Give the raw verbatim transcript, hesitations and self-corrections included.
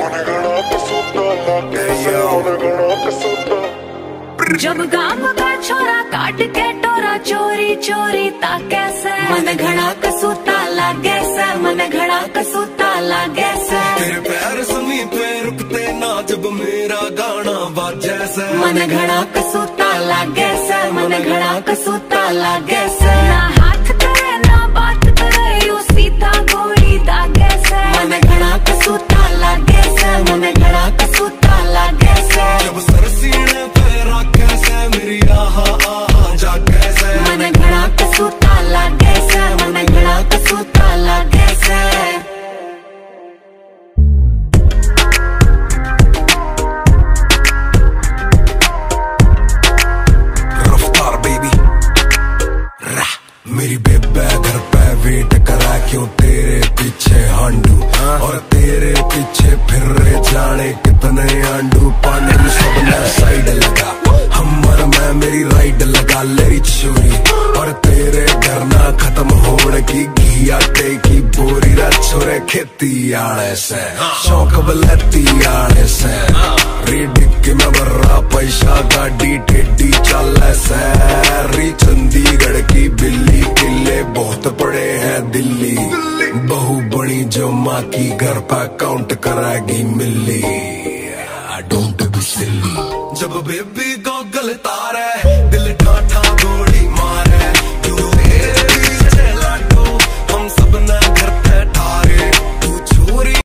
जब गाम का छोरा काट के टोरा चोरी चोरी ताके से मन घड़ा कसूता लागे से मन घड़ा कसूता लागे से तेरे पैर समीप पे रुकते ना जब मेरा गाना बाजे से मन घड़ा कसूता लागे से मन घड़ा कसूता लागे से ना हाथ करे ना बात करे यू सीधा गोली दागे से मन घड़ा कसूता लागे से मन घड़ा कसूता लागे से जब सर सीने पे रखे से मेरी आहा आहा जागे से मन घड़ा कसूता लागे से मन घड़ा कसूता लागे से रफ्तार बेबी मेरी बेबे घर पे वेट करा क्यों तेरे पीछे हांडू और तेरे पीछे फिर रे जाने कितने आंडू पाने में सबने साइड लगा हमर में मेरी राइड लगा लेरी चोरी और तेरे घर ना खत्म होने की घी आटे की बोरी रा छोरे खेती आने से शौक बलती आने से रिडिक में बर्रा पैसा गाड़ी टेडी चल से री चंडीगढ़ की बिल्ली किले बहुत बड़े हैं दिल्ली बहू बड़ी जो माँ की घर पर काउंट कराएगी मिल्ली डोंट बी सिली जब बेबी गॉगल तारे